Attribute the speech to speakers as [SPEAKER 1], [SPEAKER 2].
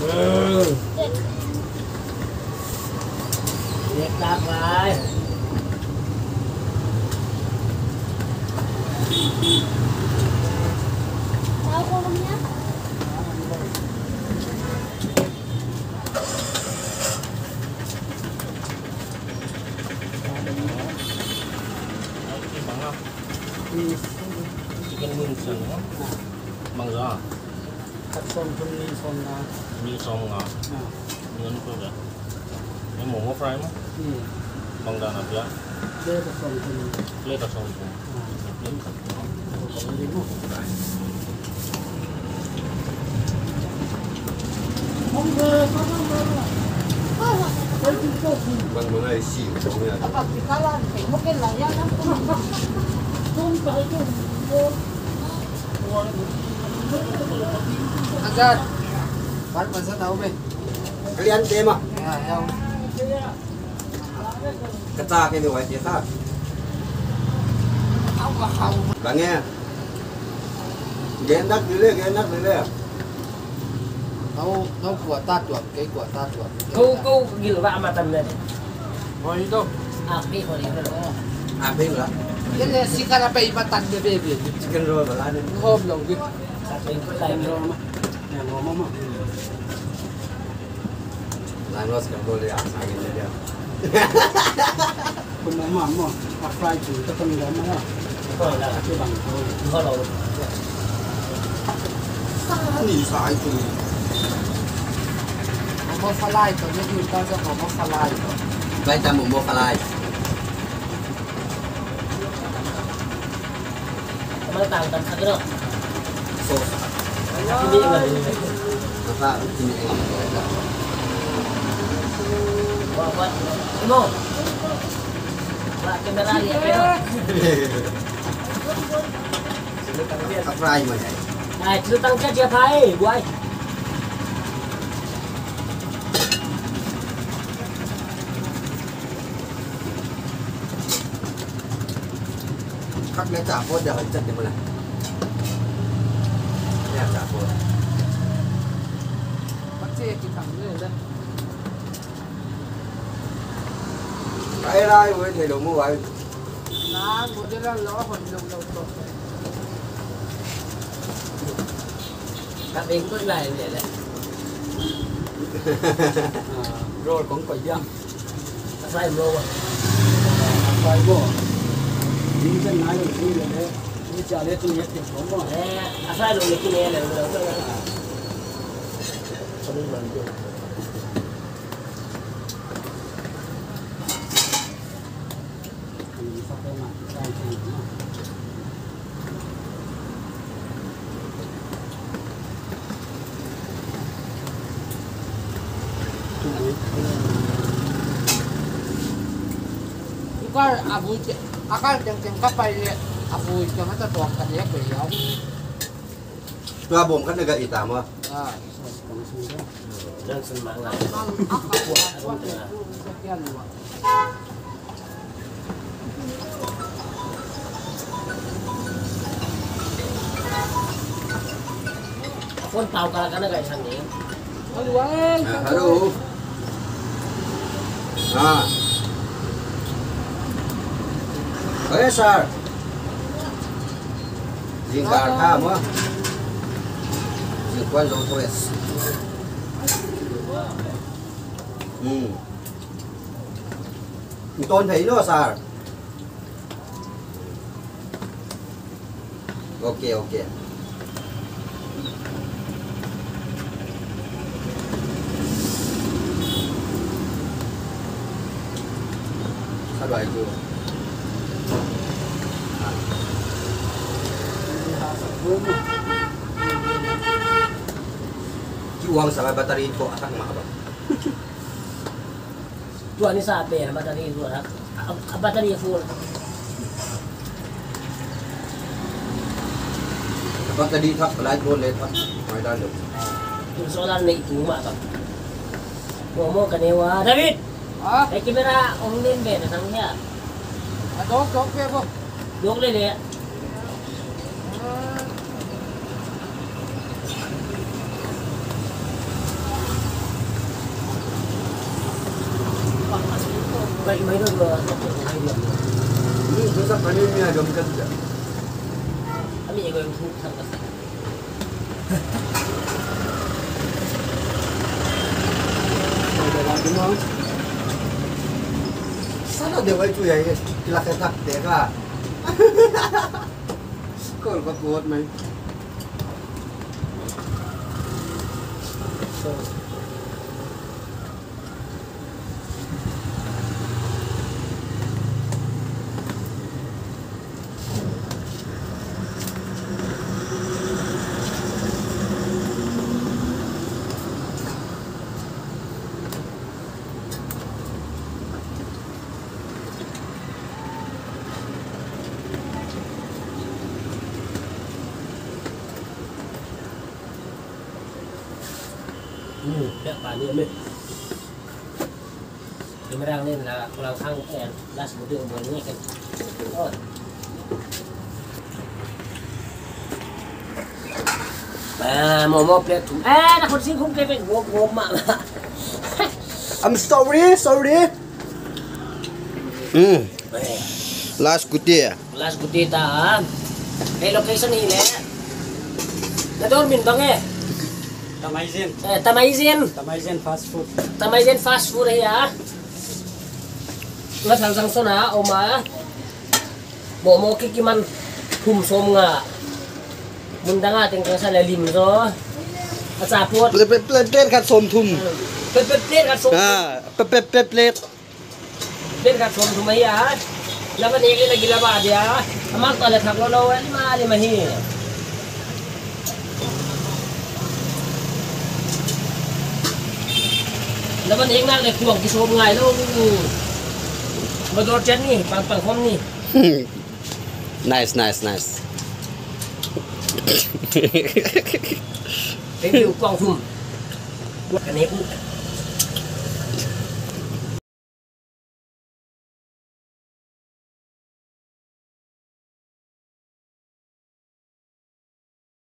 [SPEAKER 1] Liệt đạp lại.
[SPEAKER 2] Tao cô không nhá.
[SPEAKER 1] Chicken wings bằng gió.
[SPEAKER 3] Cắt xong trong ni xong là
[SPEAKER 1] Như xong ngọt. Ngon quá vậy. Cái mổ ngó fry mà. Bằng đàn áp giá.
[SPEAKER 3] đây là xong trong
[SPEAKER 1] Lê cả xong.
[SPEAKER 3] không về không về
[SPEAKER 4] Bằng món này xỉu trong này.
[SPEAKER 3] các chị cá lan phải một cái là nó không phải ăn ra bắt mà rất nấu mình
[SPEAKER 4] Cái ăn thêm à?
[SPEAKER 3] heo
[SPEAKER 4] Cái ta cái điều ấy thì khác.
[SPEAKER 3] không
[SPEAKER 4] Bạn nghe. Ghé nát dưới đây.
[SPEAKER 3] nấu của ta chuột cái của ta chuột
[SPEAKER 1] Cô gila vạ mà tầm này.
[SPEAKER 3] rồi đâu
[SPEAKER 1] À đi khỏi đi rồi.
[SPEAKER 4] À phim là
[SPEAKER 3] cái này xí cá bay mà tàn về về
[SPEAKER 4] chicken roll và lá nên
[SPEAKER 3] hôm lòng cái
[SPEAKER 1] Sạc bên có tay rồi mà.
[SPEAKER 3] nè ngon mà
[SPEAKER 4] lá nó chicken roll ya sang cái này.
[SPEAKER 3] คุณน้ำมันมั้งอัพไฟถึงจะต้องร้อนมั้ง
[SPEAKER 1] Khỏi là
[SPEAKER 3] คือบังเขา
[SPEAKER 1] khỏi rồi.
[SPEAKER 4] Nỉ sai từ
[SPEAKER 3] เอามาฟลายตัวนี้อยู่ตอนจะเอามาฟลาย
[SPEAKER 4] đây ta một mua phai.
[SPEAKER 1] Mà tàng tầm thật đó.
[SPEAKER 4] Sauce.
[SPEAKER 1] Cái miệng là
[SPEAKER 4] Nó ta thì mình
[SPEAKER 1] Wah, wah. Mo. Wah, kamera lihat ya.
[SPEAKER 4] Các fry mà vậy.
[SPEAKER 1] Này, chưa tăng chất chưa phải, quay.
[SPEAKER 4] Các lấy chả phốt giờ chân thì mà này. Nè chả phốt.
[SPEAKER 3] มันเจ๊กินถังเลยเลย
[SPEAKER 4] Đây đây với thầy đồ mua vậy.
[SPEAKER 3] น้ำหมดแล้วล้อคนลงตก
[SPEAKER 1] Các bên có này vậy đấy.
[SPEAKER 3] rồi cũng phải dân
[SPEAKER 1] Các sai lô à.
[SPEAKER 3] phải vô những cái này là gì đấy như chả lẽ tôi nhét tiền không có
[SPEAKER 1] Nè, sai lô cái này là đâu có. Không biết làm gì.
[SPEAKER 3] Cái abu akal yang kapal ni abu yang ada tuang kan ya beliau.
[SPEAKER 4] Tua bom kan agak hitam ah.
[SPEAKER 3] Ah,
[SPEAKER 1] Jangan semangat. Pun tahu kalau guys ini.
[SPEAKER 4] Halo. Ah. Oke, sir. Jingkar kamu. Jingkuan dong tulis. Tôn thấy nó sir. Ok, ok. Sao loại chưa? Uang sampai bateri kok akan mahal.
[SPEAKER 1] Tuan ni siapa ya bateri itu lah. Bateri full.
[SPEAKER 4] Apa tadi tak light boleh tak? Mai dah lu.
[SPEAKER 1] Soalan ni itu mak tak. Ngomong ke dewa. David.
[SPEAKER 3] Ah,
[SPEAKER 1] Cái camera ông lên về là thằng nhá.
[SPEAKER 3] đó kia không?
[SPEAKER 1] Được lên đấy.
[SPEAKER 3] lagi main dulu.
[SPEAKER 4] Ini besok kali ini agak bukan tidak.
[SPEAKER 3] Kami juga yang sampai. Udah lagi mau.
[SPEAKER 4] Sana dia wajib ya ini kila ketak teka. Kau lupa buat main.
[SPEAKER 3] Các bạn đi mình thì mới đang lên là làm khang đèn đa số đường mới nghe cái rồi mò plate thùng là con xin không cái phải gồm mà
[SPEAKER 4] I'm sorry. Last good day.
[SPEAKER 3] last good day ta cái location này nè nó đón mình bằng nghe Tamaizen fast food đấy à nó thằng sang na oma mo kikiman hum som nga munda nga tingkang sa lalim so at sapot
[SPEAKER 4] Plate kat som thum.
[SPEAKER 3] plate kat som
[SPEAKER 4] Plate.
[SPEAKER 3] plate kat som thumay ah laban iki lagi laba dia amak tala thaklo lo lima hi laban ik na le kuang ki som ngai lo Motor chen ni pang khom ni
[SPEAKER 4] Nice.
[SPEAKER 3] review quang thum cái này cũng